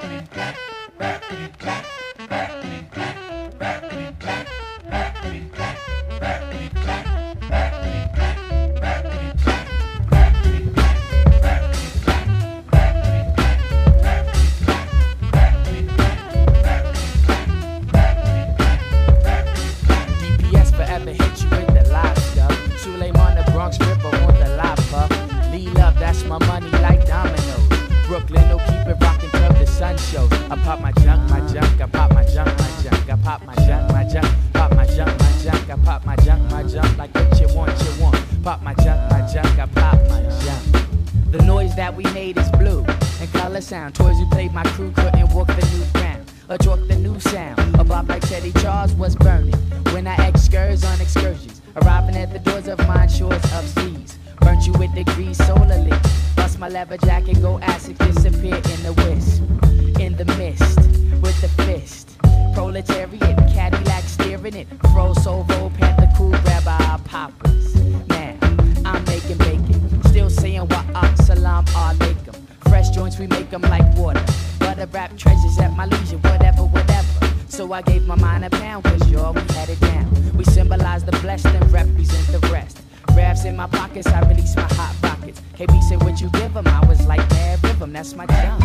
forever hit you with the live stuff. Suleiman, the Bronx Ripper on the live puff. Lee Love, that's my money like dominoes. Brooklyn, no keep it rockin' till the sun shows. I pop my junk, I pop my junk, I pop my junk, pop my junk, I pop my junk, like what you want, Pop my junk, I pop my junk. The noise that we made is blue and color sound. Toys we played, my crew couldn't walk the new ground or talk the new sound. A bob like Teddy Charles was burning when I excurs on excursions, arriving at the doors of mine shores of seas. Burnt you with degrees solarly. Bust my leather jacket, go acid, disappear in the wisp, in the mist, with the fist. Proletariat, Cadillac steering it. Fro, Sovo, Panther, cool, grab our poppers. Now, I'm making bacon, still saying wa'ak, salam alaikum. Fresh joints, we make them like water. Butter rap treasures at my leisure, whatever. So I gave my mind a pound, cause y'all, we had it down. We symbolize the blessed and represent the rest. Raps in my pockets, I release my hot rockets. KB said what you give 'em, I was like mad rhythm, that's my job.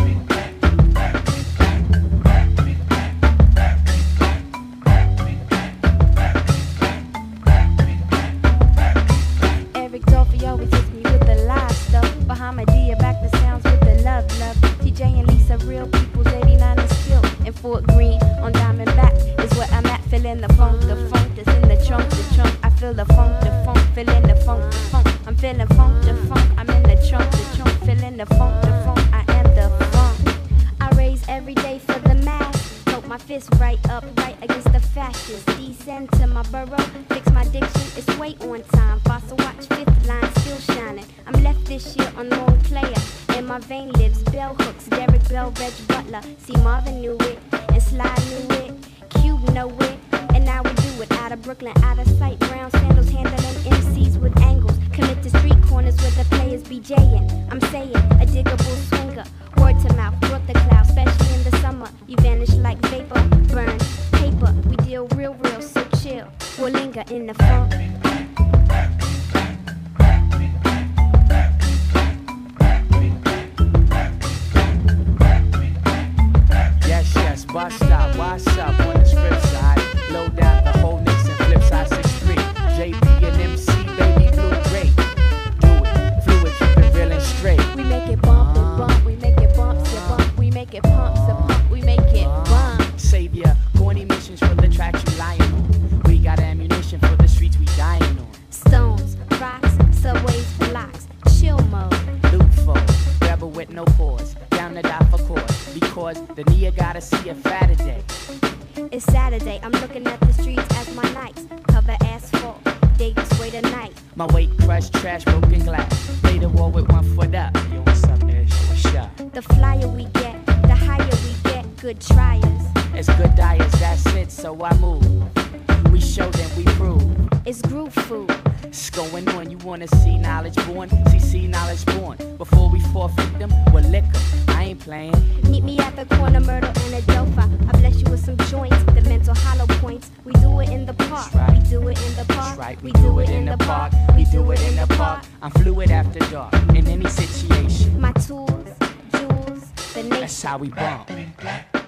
Eric Dolphy always hits me with the live stuff. Bahamadia back the sounds with the love. TJ and Lisa, real people's 89 and still. In Fort Greene on Diamondback is where I'm at. Feeling the funk that's in the trunk. I feel the funk, feeling the funk. I'm feeling funk, I'm in the trunk, feeling the funk, I am the funk. I raise every day for the mass. Poke my fist right up, right against the fascists. Descend to my burrow, fix my diction, it's way on time. Fossil watch, fifth line, still shining. I'm left this year on long player. In my vein lives bell hooks, Derek Bell, Reg Butler. See Marvin knew it, and Sly knew it, Cube know it, and now we do it. Out of Brooklyn, out of sight, brown sandals handling MCs with angles. Commit to street corners where the players be jaying. I'm saying, a diggable swinger, word to mouth, brought the cloud, especially in the summer. You vanish like vapor, burn paper. We deal real, so chill. We'll linger in the funk. Yes, bust out, what's up on the script side? Low down the whole Nixon, flip side 6'3". JP and MC, baby, blue, great. Do it, fluid, keep it real and straight. We make it bump and bump, we make it bump to bump, we make it pump to pump, we make it bump. Savior, corny missions for the tracks you lying on. We got ammunition for the streets we dying on. Stones, rocks, subways, blocks, chill mode. Loot for, rebel with no pause, down the die for cause. Because the Nia gotta see a fatter day. It's Saturday, I'm looking at the streets as my nights. Cover asphalt, Davis way tonight. My weight crushed, trash, broken glass. Play the wall with 1 foot up. Yo, what's up, Ish? What's up? The flyer we get, the higher we get, good triers. It's good diets, that's it, so I move. We show them we prove. It's groove food. It's going on, you wanna see knowledge born? See knowledge born. Before we forfeit them, we'll lick them. I ain't playing. Meet me at the corner, Myrtle and Adelphi. I bless you with some joints, the mental hollow points. We do it in the park. Right. We do it in the park. Right. We do it in the park. We do it in the park. I'm fluid after dark, in any situation. My tools, jewels, the nation. That's how we bump.